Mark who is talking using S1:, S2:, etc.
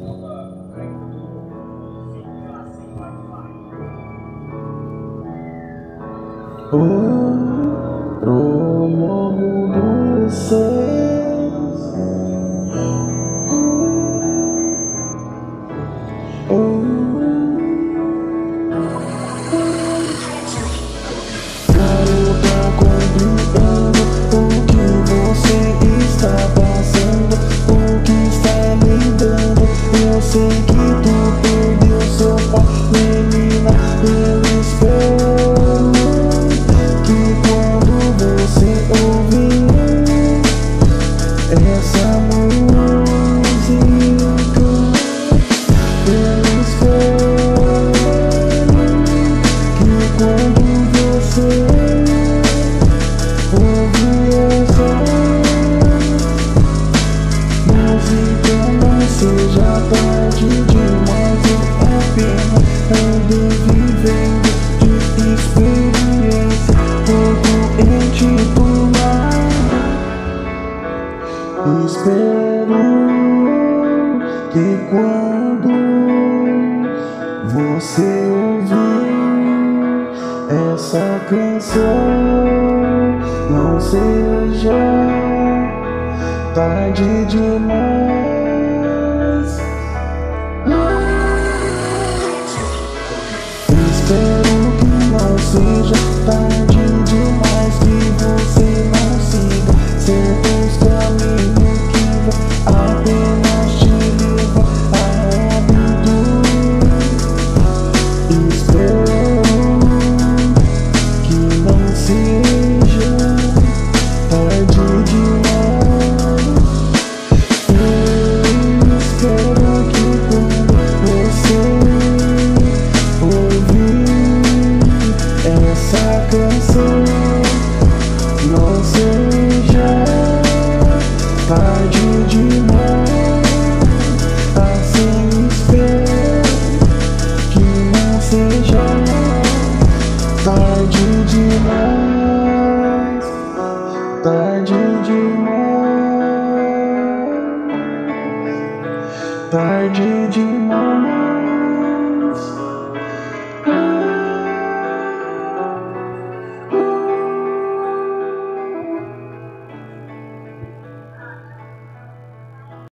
S1: Pro mundo dos céus, garota, compreendo o que você está passando, o que está me dando. Eu sei que tu perdeu seu pai, menina, eu espero que quando você ouvir essa música, eu espero que quando você ouvir essa música não seja tarde demais. Eu apenas ando vivendo de experiência, todo em titular. Espero que quando você ouvir essa canção não seja tarde demais. Espero que não seja tarde demais, que você não siga certos caminhos que vão apenas te levar a óbito. Espero que não seja tarde demais. Eu espero que quando você ouvir essa canção não seja tarde demais. Assim espero que não seja tarde demais, tarde demais, tarde demais.